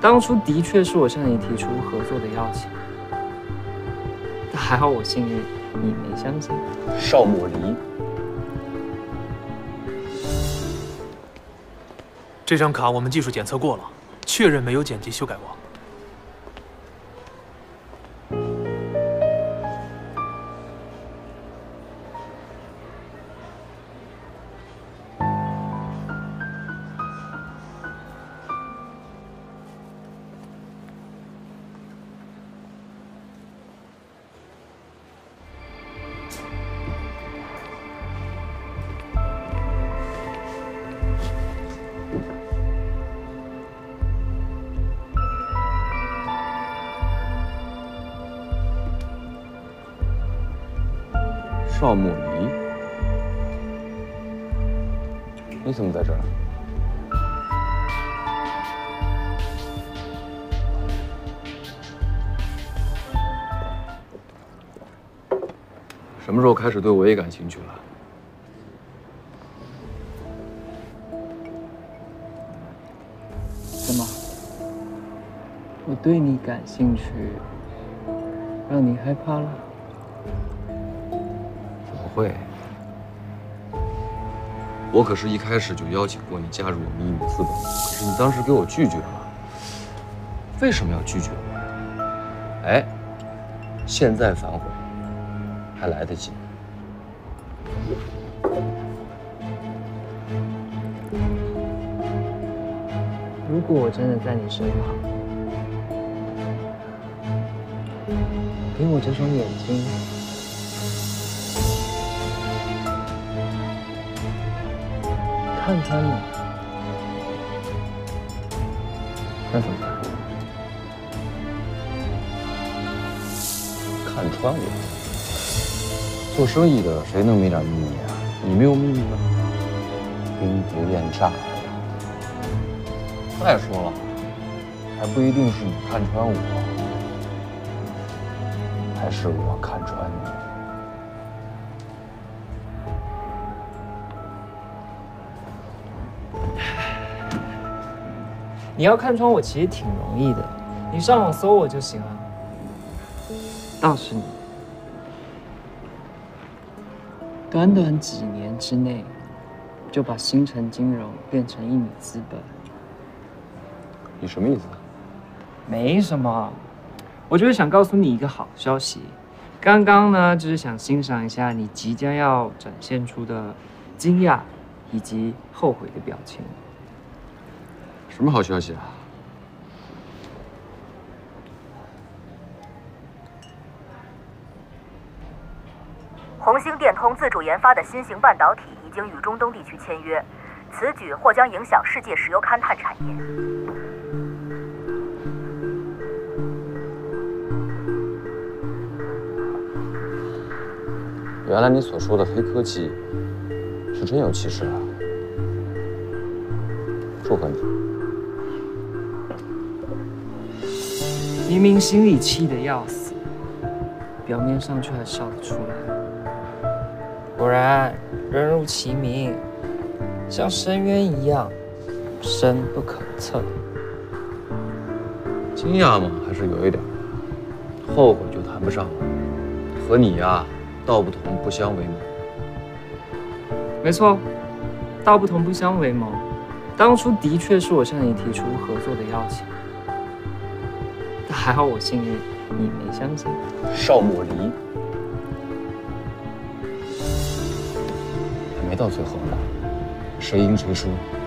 当初的确是我向你提出合作的邀请，但还好我幸运，你没相信。 邵莫离， 这张卡我们技术检测过了，确认没有剪辑修改过。 邵莫离，你怎么在这儿？什么时候开始对我也感兴趣了？ 怎么？我对你感兴趣，让你害怕了？ 会，我可是一开始就邀请过你加入我们一米资本，可是你当时给我拒绝了。为什么要拒绝我？哎，现在反悔还来得及。 如果我真的在你身旁，给我这双眼睛。 看穿你，那怎么办？ 看穿我？做生意的谁能没点秘密啊？你没有秘密吗？兵不厌诈呀。再说了，还不一定是你看穿我，还是我看穿你。 你要看穿我其实挺容易的，你上网搜我就行了。倒是你，短短几年之内，就把星辰金融变成一米资本。 你什么意思？ 没什么，我就是想告诉你一个好消息。刚刚呢，就是想欣赏一下你即将要展现出的惊讶以及后悔的表情。 什么好消息啊？ 红星电通自主研发的新型半导体已经与中东地区签约，此举或将影响世界石油勘探产业。 原来你所说的黑科技是真有其事啊！祝贺你。 明明心里气得要死，表面上却还笑得出来。果然，人如其名，像深渊一样，深不可测。 惊讶嘛，还是有一点；后悔就谈不上了。和你呀，道不同不相为谋。 没错，道不同不相为谋。当初的确是我向你提出合作的邀请。 还好我幸运，你没相信。 邵莫离，还没到最后呢，谁赢谁输